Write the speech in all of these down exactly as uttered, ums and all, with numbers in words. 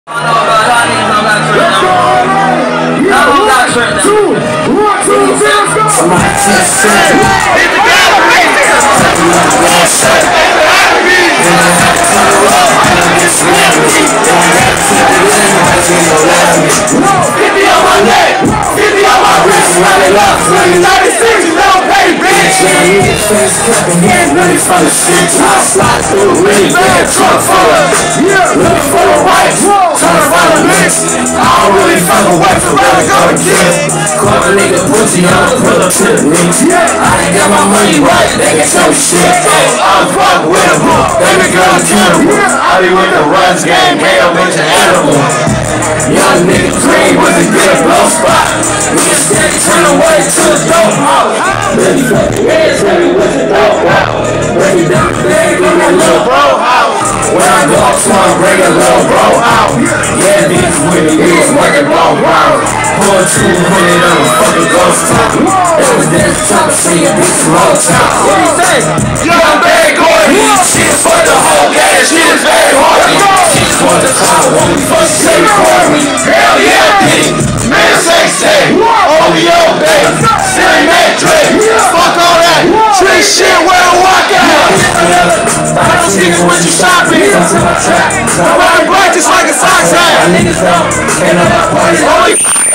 fifty on my neck, fifty on my wrist, running up, ninety-six, you don't pay, bitch. Face cupping, getting ready for the shit. I slide through a really bad truck full of, looking for the white, turn around the bitch. I don't really fuck a wife, so rather go to kill. Call a nigga pussy, I'ma pull up to the mix. I ain't got my money right, they can show shit. I'm fucking with a book, baby girl, kill him. I be with the runs game, hell, bitch, an animal. Young nigga dream was a good blow spot. Nigga steady turn away to the dope house. Really fucking heads heavy with the dope house. Break it down the bag in that little bro house. When I go up to him, bring a little bro out. Yeah, niggas with me, niggas working long hours. Pull two hundred on a fucking ghost top. It was that top of seeing bitch roll top. What do you say? Young bad Gordy. She for the whole game, she is very horny. She just want the clout, when we fuck say for me. Hell yeah, bitch. Man, say, say. O V O, baby. Silly man, Drake. Fuck all that. Street shit, where the walk out. I don't see this when you shopping. I'm riding black just like a sock hat. Niggas don't. Holy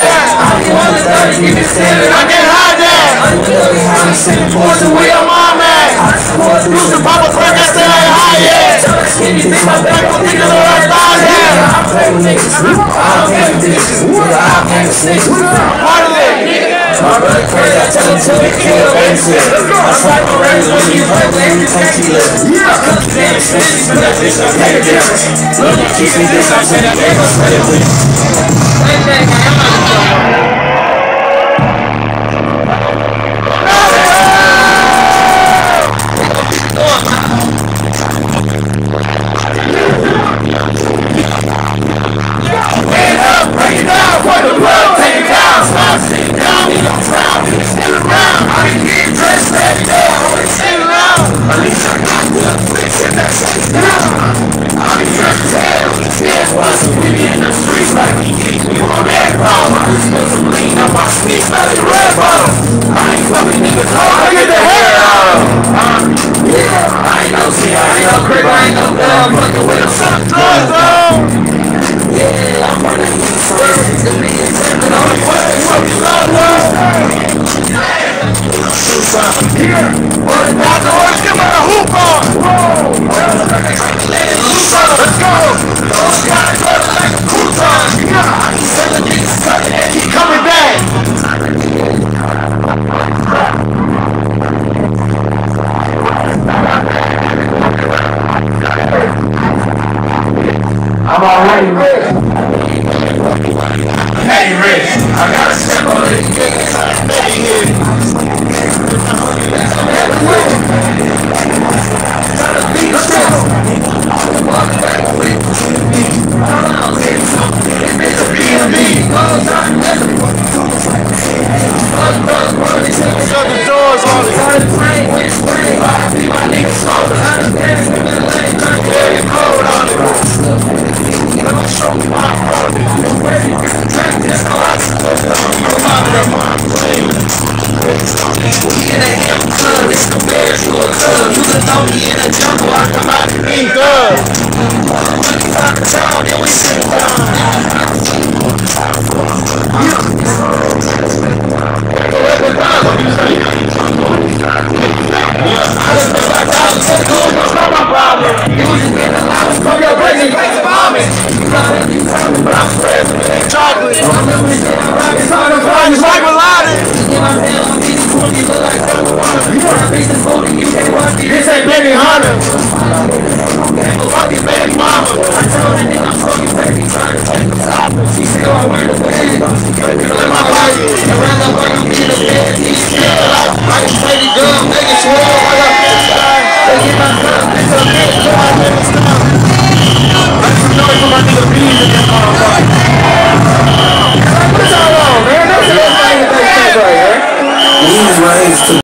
I get high down. What's the way I'm on, man? Use the pop a crack, I say I ain't high yet. You think my back don't think of the right thought here? I play with niggas. I don't play with bitches. I play with snitches. Part of it. My brother crazy, I tell him to be killed, babysit. I swipe my records when you play with every time she lives. I cut the damn snitches, but that bitch don't pay the difference. Look, you keep me this, I'm saying that ain't gonna split it with you. Same thing, man. I'm not gonna I'm already rich. Hey, rich. I gotta step on it. Hey, here. Gotta be a step. Walk back with me. It's a B and B. Shut the doors on it. Gotta pray with spring. I see my niggas sold. I done danced in the lane. Turn very cold on it. I'ma show you my heart. I'm ready to track this class. I'm out of my brain. We in a hip club, it's compared to a club. You can throw me in a jungle, I come out and be good. Money out the town, then we sit down. I just feel like I was so cool, no, not my problem. You was just getting a lot of from your brain, crazy bombing. Chocolate. It's like Aladdin. This ain't Baby Hunter. Fucking baby mama. I told her nigga I'm fucking baby trying to take the top. She said I wear the bag. Let my body around the world, I'm in the bed. He's still out. I can play the gun, make it swell. I got this guy. They get my gun, it's a big guy. Make some noise for my nigga Veeze in this motherfucker. What's all on, man? That's the best thing that they say right here. These ways to